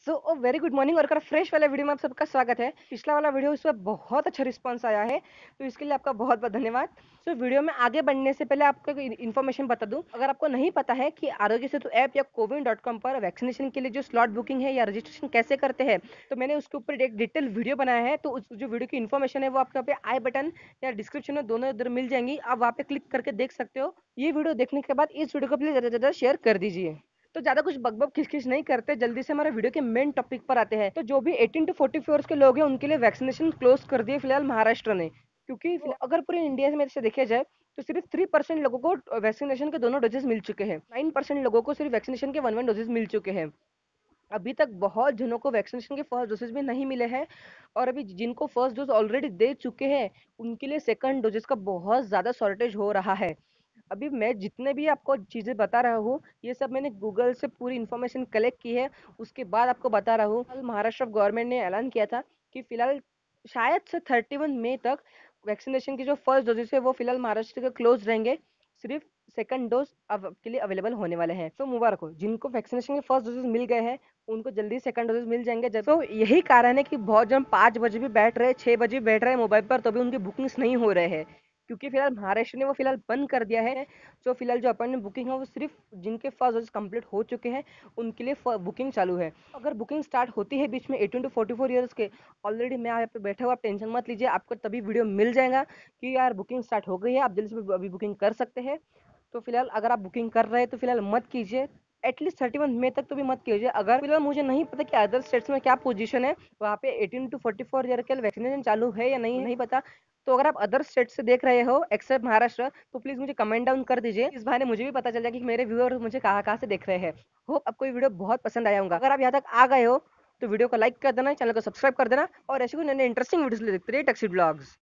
So very good morning और एक fresh वाला वीडियो में आप सबका स्वागत है। पिछला वाला वीडियो उस पर बहुत अच्छा रिस्पांस आया है, तो इसके लिए आपका बहुत बहुत धन्यवाद। सो वीडियो में आगे बढ़ने से पहले आपको इन्फॉर्मेशन बता दूं, अगर आपको नहीं पता है कि आरोग्य सेतु ऐप या कोविन.com पर वैक्सीनेशन के लिए जो स्लॉट बुकिंग है या रजिस्ट्रेशन कैसे करते हैं, तो मैंने उसके ऊपर एक डिटेल वीडियो बनाया है। तो उस जो वीडियो की इन्फॉर्मेशन है वो आपको पे आई बटन या डिस्क्रिप्शन में दोनों इधर मिल जाएंगी, आप वहाँ पे क्लिक करके देख सकते हो। ये वीडियो देखने के बाद इस वीडियो को प्लीज ज्यादा से ज्यादा शेयर कर दीजिए। तो ज्यादा कुछ बकबक खिसखिस नहीं करते, जल्दी से हमारे वीडियो के मेन टॉपिक पर आते हैं। तो जो भी 18 टू 44 ईयर्स के लोग हैं उनके लिए वैक्सीनेशन क्लोज कर दिए फिलहाल महाराष्ट्र ने, क्योंकि अगर पूरे इंडिया में से देखा जाए तो सिर्फ 3% लोगों को वैक्सीनेशन के दोनों डोजेस मिल चुके हैं। 9% लोगों को सिर्फ वैक्सीनेशन के वन डोजेस मिल चुके हैं। अभी तक बहुत जनों को वैक्सीनेशन के फर्स्ट डोजेस भी नहीं मिले हैं, और अभी जिनको फर्स्ट डोज ऑलरेडी दे चुके हैं उनके लिए सेकंड डोजेस का बहुत ज्यादा शॉर्टेज हो रहा है। अभी मैं जितने भी आपको चीजें बता रहा हूँ, ये सब मैंने गूगल से पूरी इन्फॉर्मेशन कलेक्ट की है, उसके बाद आपको बता रहा हूँ। कल महाराष्ट्र गवर्नमेंट ने ऐलान किया था कि फिलहाल शायद से 31 मई तक वैक्सीनेशन की जो फर्स्ट डोजेस है वो फिलहाल महाराष्ट्र के क्लोज रहेंगे। सिर्फ सेकंड डोज अब के लिए अवेलेबल होने वाले हैं। तो मुबारक हो जिनको वैक्सीनेशन के फर्स्ट डोजेस मिल गए हैं, उनको जल्दी सेकंड डोजेस मिल जाएंगे। जब तो यही कारण है कि बहुत जन 5 बजे भी बैठ रहे, 6 बजे बैठ रहे हैं मोबाइल पर, तो भी उनकी बुकिंग्स नहीं हो रहे हैं, क्योंकि फिलहाल महाराष्ट्र ने वो फिलहाल बंद कर दिया है। जो फिलहाल जो अपॉइंटमेंट बुकिंग है वो सिर्फ जिनके फर्स्ट डोज कंप्लीट हो चुके हैं उनके लिए बुकिंग चालू है। अगर बुकिंग स्टार्ट होती है बीच में 18 टू 44 ईयर्स के, ऑलरेडी मैं यहाँ पे बैठा हुआ, आप टेंशन मत लीजिए, आपको तभी वीडियो मिल जाएगा कि यार बुकिंग स्टार्ट हो गई है, आप जल्दी से अभी बुकिंग कर सकते हैं। तो फिलहाल अगर आप बुकिंग कर रहे हैं तो फिलहाल मत कीजिए, एटलीस्ट 31 मई तक तो भी मत कीजिए। अगर फिलहाल मुझे नहीं पता कि अदर स्टेट्स में क्या पोजीशन है, वहाँ पे 18 टू 44 ईयर के वैक्सीनेशन चालू है या नहीं पता। तो अगर आप अदर स्टेट से देख रहे हो एक्सेप्ट महाराष्ट्र, तो प्लीज मुझे कमेंट डाउन कर दीजिए, इस बहाने मुझे भी पता चल जाएगा कि मेरे व्यूअर मुझे कहाँ कहाँ से देख रहे हैं। होप आपको ये वीडियो बहुत पसंद आया होगा। अगर आप यहाँ तक आ गए हो तो वीडियो को लाइक कर देना, चैनल को सब्सक्राइब कर देना, और ऐसे कोई नए इंटरेस्टिंग वीडियोस देखते रहिए टेक्सी ब्लॉग्स।